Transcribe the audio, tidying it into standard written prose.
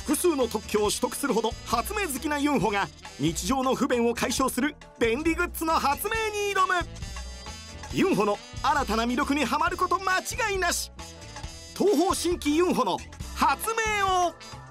複数の特許を取得するほど発明好きなユンホが日常の不便を解消する便利グッズの発明に挑む。ユンホの新たな魅力にはまること間違いなし。東方神起ユンホの発明王。